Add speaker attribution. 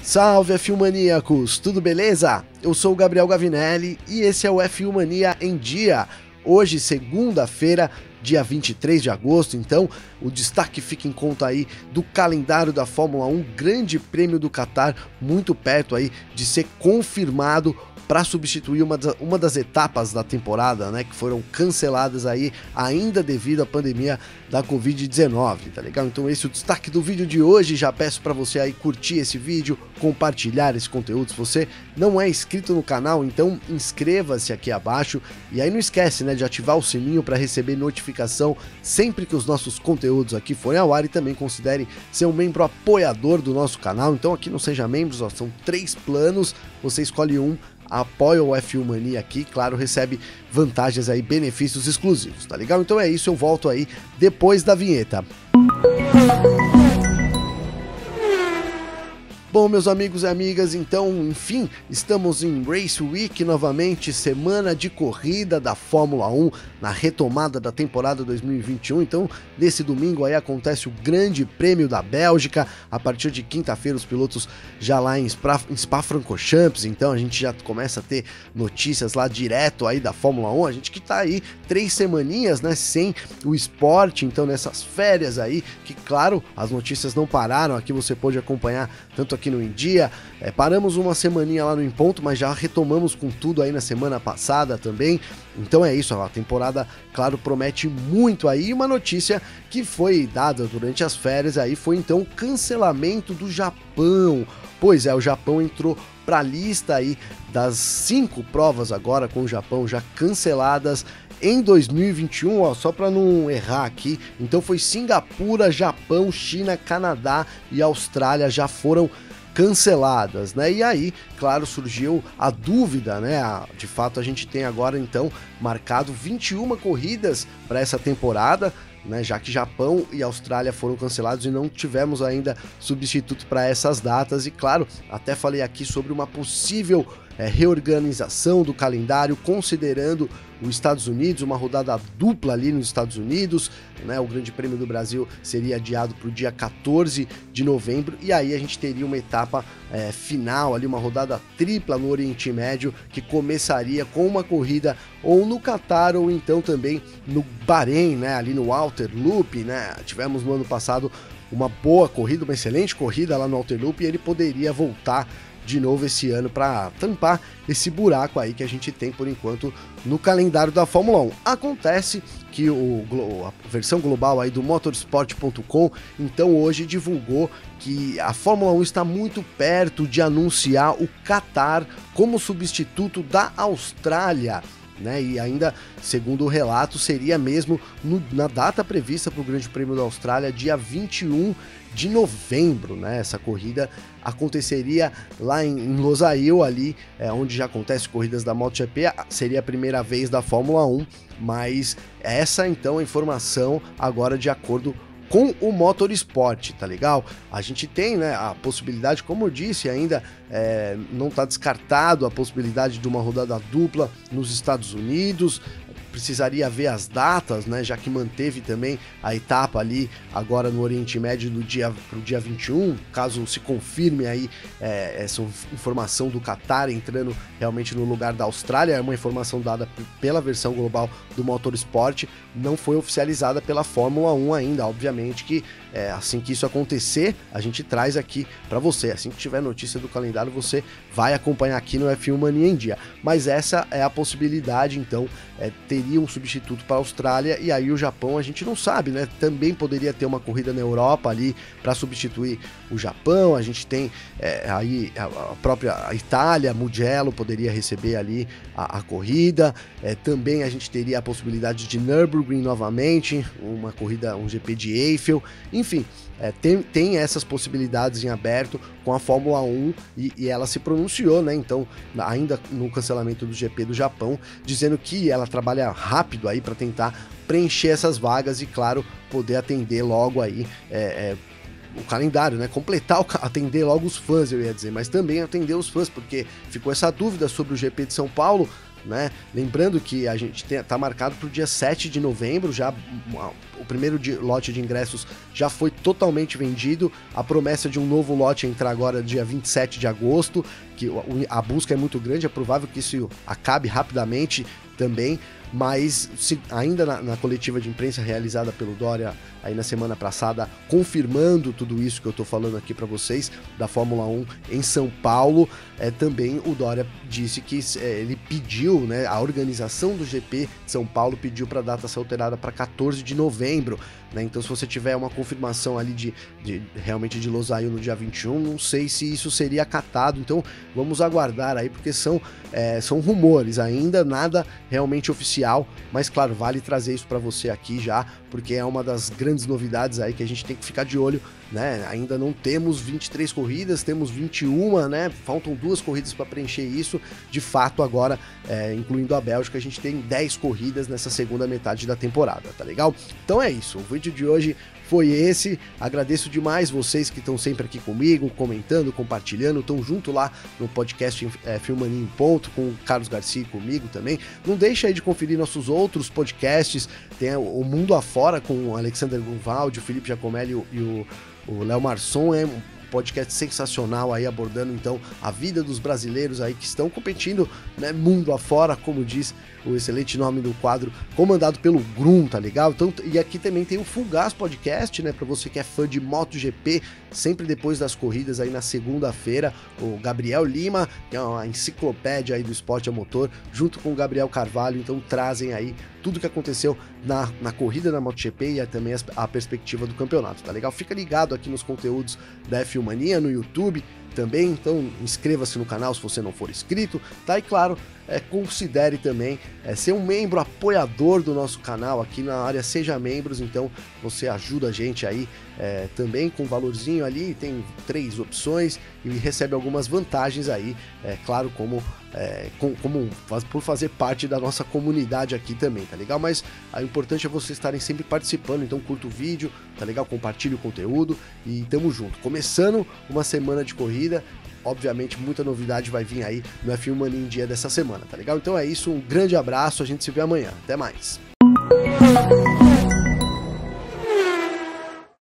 Speaker 1: Salve F1 Maníacos, tudo beleza? Eu sou o Gabriel Gavinelli e esse é o F1 Mania em Dia. Hoje, segunda-feira, dia 23 de agosto, então o destaque fica em conta aí do calendário da Fórmula 1, Grande Prêmio do Qatar, muito perto aí de ser confirmado para substituir uma das etapas da temporada, né, que foram canceladas aí ainda devido à pandemia da Covid-19, tá legal? Então esse é o destaque do vídeo de hoje. Já peço para você aí curtir esse vídeo, compartilhar esse conteúdo. Se você não é inscrito no canal, então inscreva-se aqui abaixo e aí não esquece, né, de ativar o sininho para receber notificação sempre que os nossos conteúdos aqui forem ao ar, e também considere ser um membro apoiador do nosso canal. Então aqui no Seja Membros, ó, são 3 planos, você escolhe um, apoia o F1 Mania aqui, claro, recebe vantagens aí, benefícios exclusivos, tá legal? Então é isso, eu volto aí depois da vinheta. Bom, meus amigos e amigas, então, enfim, estamos em Race Week novamente, semana de corrida da Fórmula 1, na retomada da temporada 2021, então, nesse domingo aí acontece o Grande Prêmio da Bélgica, a partir de quinta-feira os pilotos já lá em Spa-Francorchamps, então a gente já começa a ter notícias lá direto aí da Fórmula 1, a gente que tá aí 3 semaninhas, né, sem o esporte, então nessas férias aí, que claro, as notícias não pararam, aqui você pode acompanhar tanto aqui no Em Dia, paramos uma semaninha lá no Em Ponto, mas já retomamos com tudo aí na semana passada também, então é isso, a temporada, claro, promete muito aí. E uma notícia que foi dada durante as férias aí foi então o cancelamento do Japão. Pois é, o Japão entrou para a lista aí das 5 provas agora com o Japão já canceladas em 2021, ó, só para não errar aqui, então foi Singapura, Japão, China, Canadá e Austrália já foram canceladas, né? E aí, claro, surgiu a dúvida, né? De fato, a gente tem agora então marcado 21 corridas para essa temporada, né, já que Japão e Austrália foram cancelados e não tivemos ainda substituto para essas datas. E claro, até falei aqui sobre uma possível reorganização do calendário, considerando os Estados Unidos, uma rodada dupla ali nos Estados Unidos, né, o Grande Prêmio do Brasil seria adiado para o dia 14 de novembro, e aí a gente teria uma etapa final ali, uma rodada tripla no Oriente Médio, que começaria com uma corrida ou no Qatar ou então também no Bahrein, né, ali no Outer Loop, né, tivemos no ano passado uma boa corrida, uma excelente corrida lá no Outer Loop, e ele poderia voltar de novo esse ano para tampar esse buraco aí que a gente tem por enquanto no calendário da Fórmula 1. Acontece que a versão global aí do motorsport.com então hoje divulgou que a Fórmula 1 está muito perto de anunciar o Qatar como substituto da Austrália, né? E ainda, segundo o relato, seria mesmo na data prevista para o Grande Prêmio da Austrália, dia 21 de novembro, né? Essa corrida aconteceria lá em Losail, ali onde já acontece corridas da MotoGP, seria a primeira vez da Fórmula 1, mas essa então a informação agora de acordo com o Motorsport, tá legal? A gente tem, né, a possibilidade, como eu disse, ainda não está descartado a possibilidade de uma rodada dupla nos Estados Unidos. Precisaria ver as datas, né, já que manteve também a etapa ali agora no Oriente Médio para o dia 21, caso se confirme aí essa informação do Qatar entrando realmente no lugar da Austrália, é uma informação dada pela versão global do Motorsport, não foi oficializada pela Fórmula 1 ainda, obviamente que assim que isso acontecer, a gente traz aqui para você, assim que tiver notícia do calendário, você vai acompanhar aqui no F1 Mania em Dia, mas essa é a possibilidade, então, teria um substituto para a Austrália, e aí o Japão a gente não sabe, né? Também poderia ter uma corrida na Europa ali para substituir o Japão. A gente tem aí a própria Itália, Mugello poderia receber ali a corrida. Também a gente teria a possibilidade de Nürburgring novamente, uma corrida, um GP de Eiffel, enfim. Tem essas possibilidades em aberto com a Fórmula 1 e ela se pronunciou, né? Então, ainda no cancelamento do GP do Japão, dizendo que ela trabalha rápido aí para tentar preencher essas vagas e, claro, poder atender logo aí o calendário, né? Atender logo os fãs, eu ia dizer, mas também atender os fãs, porque ficou essa dúvida sobre o GP de São Paulo, né? Lembrando que a gente tá marcado para o dia 7 de novembro, já o primeiro lote de ingressos já foi totalmente vendido, a promessa de um novo lote entrar agora dia 27 de agosto, que a busca é muito grande, é provável que isso acabe rapidamente também, mas ainda na coletiva de imprensa realizada pelo Dória aí na semana passada, confirmando tudo isso que eu tô falando aqui para vocês, da Fórmula 1 em São Paulo, também o Dória disse que ele pediu, né, a organização do GP de São Paulo pediu para a data ser alterada para 14 de novembro, né? Então se você tiver uma confirmação ali realmente de Losail no dia 21, não sei se isso seria acatado, então vamos aguardar aí, porque são rumores ainda, nada realmente oficial, mas claro, vale trazer isso para você aqui já, porque é uma das grandes novidades aí que a gente tem que ficar de olho, né? Ainda não temos 23 corridas, temos 21, né? Faltam 2 corridas para preencher isso. De fato, agora, incluindo a Bélgica, a gente tem 10 corridas nessa segunda metade da temporada, tá legal? Então é isso, o vídeo de hoje foi esse. Agradeço demais vocês que estão sempre aqui comigo, comentando, compartilhando, estão junto lá no podcast Filmania em Ponto, com o Carlos Garcia e comigo também. Não deixa aí de conferir nossos outros podcasts, tem o Mundo Afora com o Alexander Gunvaldi, o Felipe Giacomelli e o Léo Marçom, é um podcast sensacional aí, abordando então a vida dos brasileiros aí que estão competindo, né, mundo afora, como diz o excelente nome do quadro, comandado pelo Grum, tá legal? Então, e aqui também tem o Full Gas Podcast, né, pra você que é fã de MotoGP, sempre depois das corridas aí na segunda-feira, o Gabriel Lima, que é uma enciclopédia aí do esporte a motor, junto com o Gabriel Carvalho, então trazem aí tudo que aconteceu na corrida da MotoGP e também a perspectiva do campeonato, tá legal? Fica ligado aqui nos conteúdos da F1 Mania, no YouTube também, então inscreva-se no canal se você não for inscrito, tá? E claro, considere também ser um membro apoiador do nosso canal aqui na área Seja Membros, então você ajuda a gente aí também com um valorzinho ali, tem 3 opções e recebe algumas vantagens aí, claro, como por fazer parte da nossa comunidade aqui também, tá legal? Mas o importante é vocês estarem sempre participando, então curta o vídeo, tá legal? Compartilhe o conteúdo e tamo junto. Começando uma semana de corrida, obviamente muita novidade vai vir aí no F1 Mania em Dia dessa semana, tá legal? Então é isso, um grande abraço, a gente se vê amanhã, até mais!